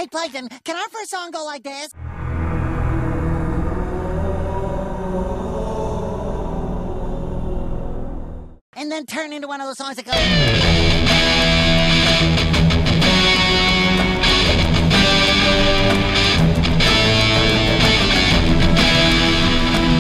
Hey, Plankton, can our first song go like this? And then turn into one of those songs that goes...